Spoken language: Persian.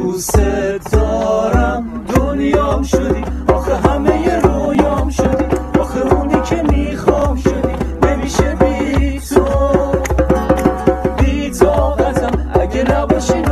دوست دارم دنیام شدی، آخه همه رویام شدی، آخه اونی که میخوام شدی، نمیشه بی تو، بی طاقتم اگه نباشی